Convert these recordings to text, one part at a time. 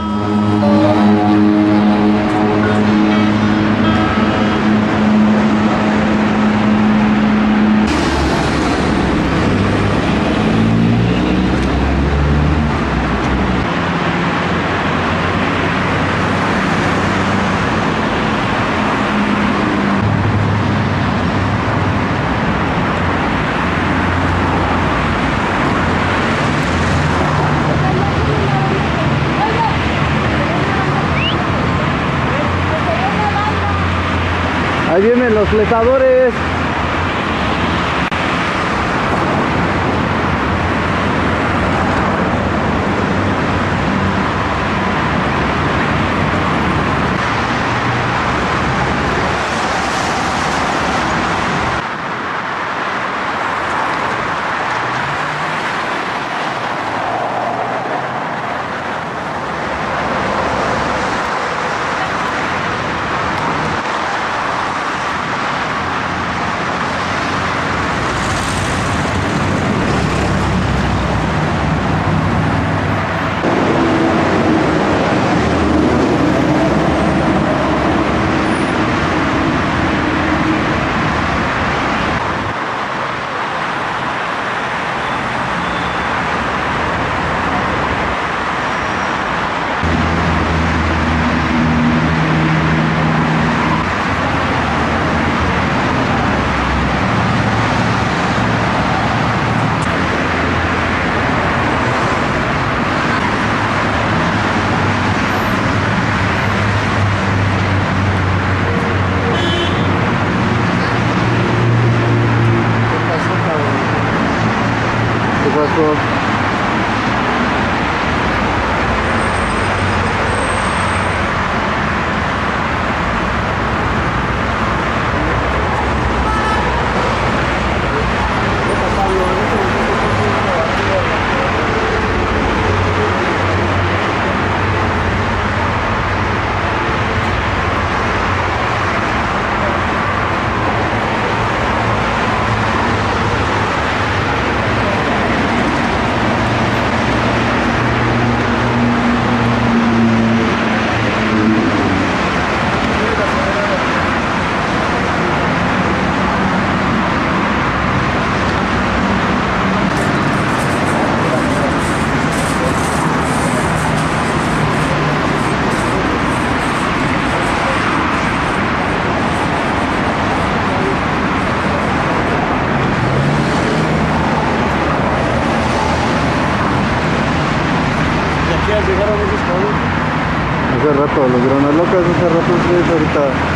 Ahí vienen los fletadores. Hace rato, los granalocas hace rato, sí, ahorita.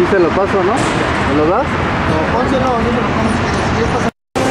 Sí se lo paso, ¿no? ¿Me lo das? No, pónselo, no me lo pongo.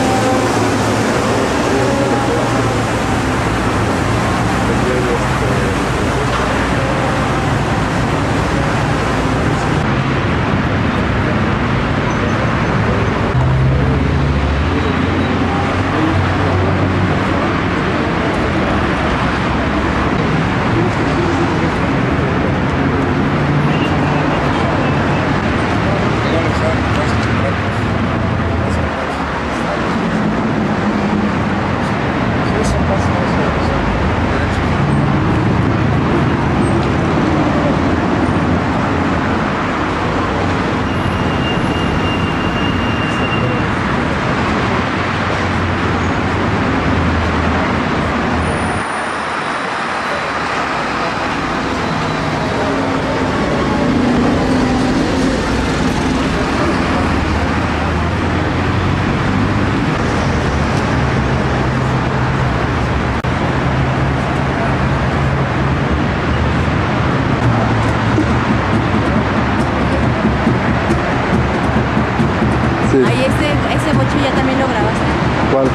Sí. Ahí ese bocho ya también lo grabaste. ¿Cuál?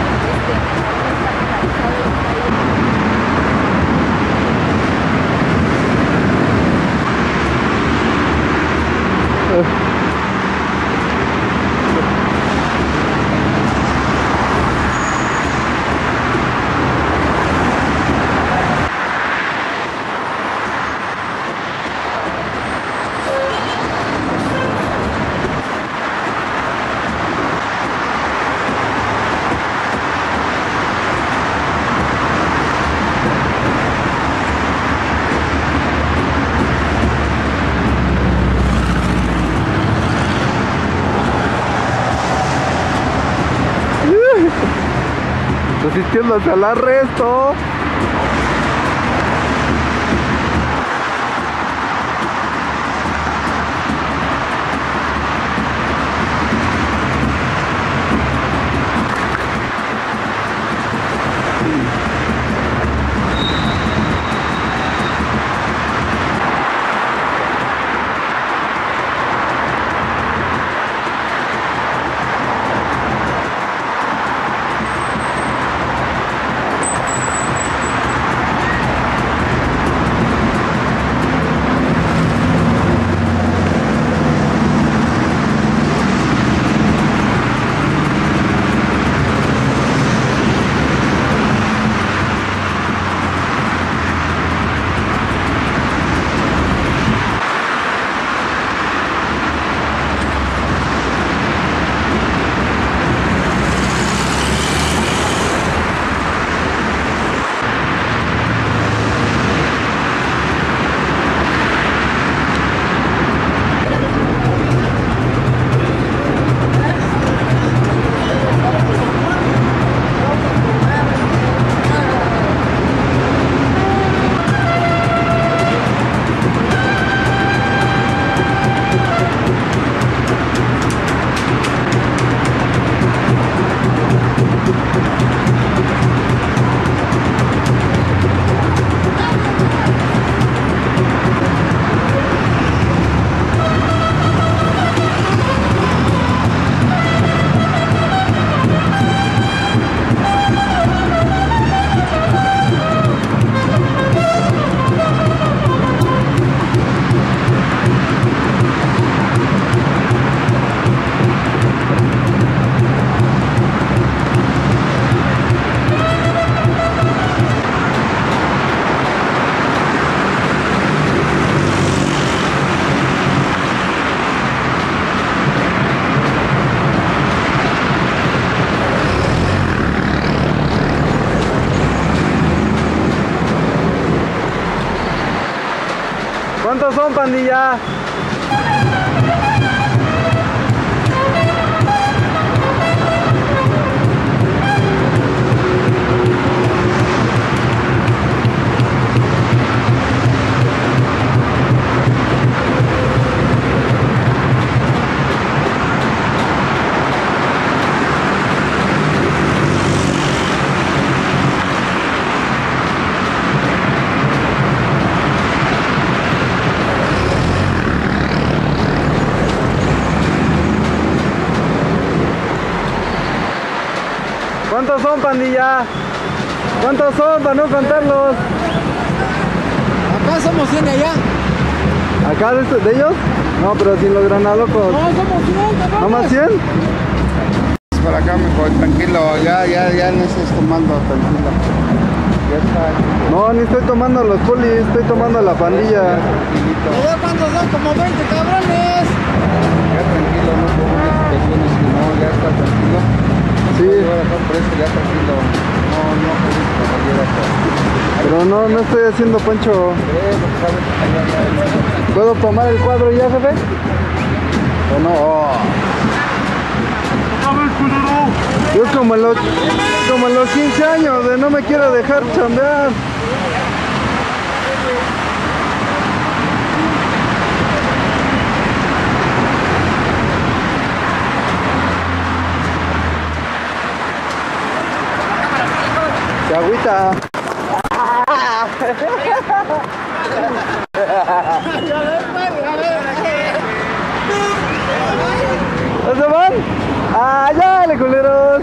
Resistiéndose al arresto. ¿Cuántos son, pandilla? ¿Cuántos son, pandilla? ¿Cuántos son para no contarlos? Acá somos 100 allá. ¿Acá de ellos? No, pero sin los granalocos. No, somos 100, ¿No más 100? Por acá mejor, tranquilo, ya no estés tomando, tranquilo. Ya está. No, ni estoy tomando los polis, estoy tomando la pandilla. Tranquilito. A ver cuántos son, como 20 cabrones. Ya tranquilo, no pongas situaciones, no, ya está tranquilo. Sí. Ahora por eso ya tranquilo. No, Pero no estoy haciendo poncho. ¿Puedo tomar el cuadro ya, jefe? ¿O no? Oh. Yo como en los 15 años de no me quiero dejar chambear. Se agüita. ¿Dónde van? ¡Ah, ya, culeros!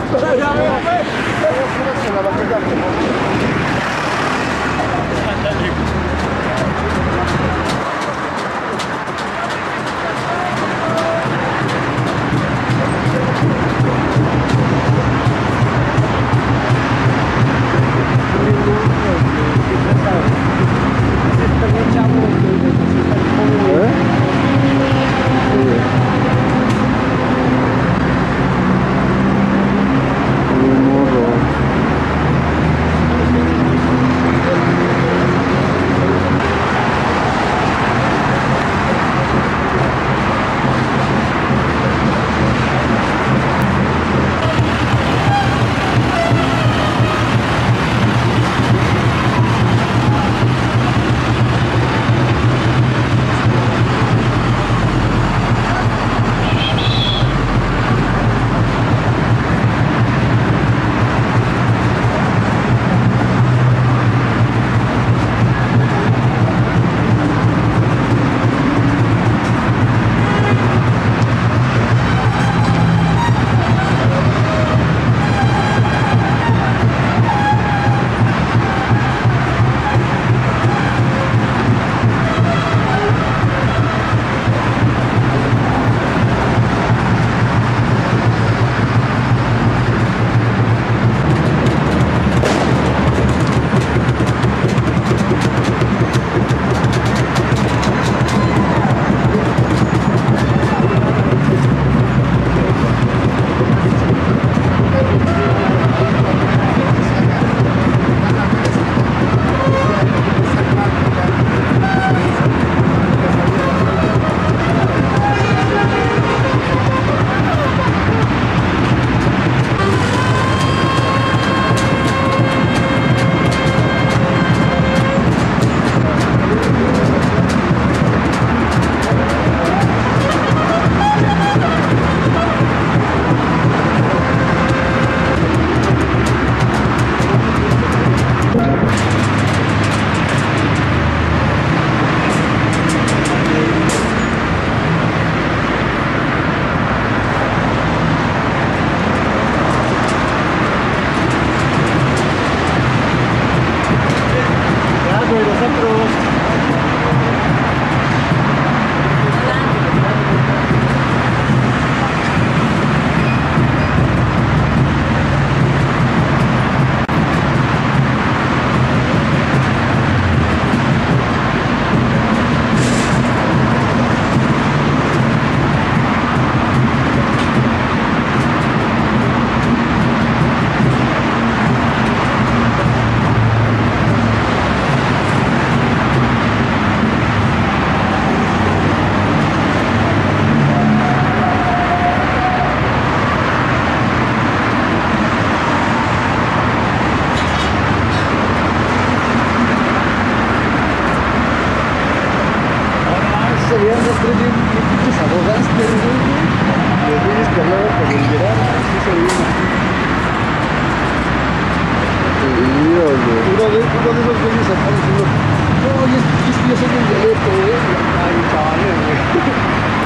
Uno de esos güeyes acá diciendo, no, y es que yo soy un dialecto, ay, chavales, güey. Sí,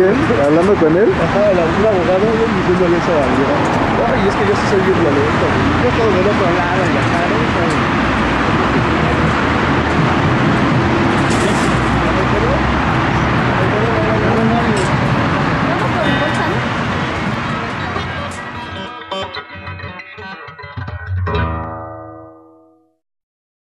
bien? ¿Hablando con él? Ajá, un abogado diciéndole eso al Ay, es que yo sí soy bien violento, güey. Yo todo del otro lado y acá, ¿no?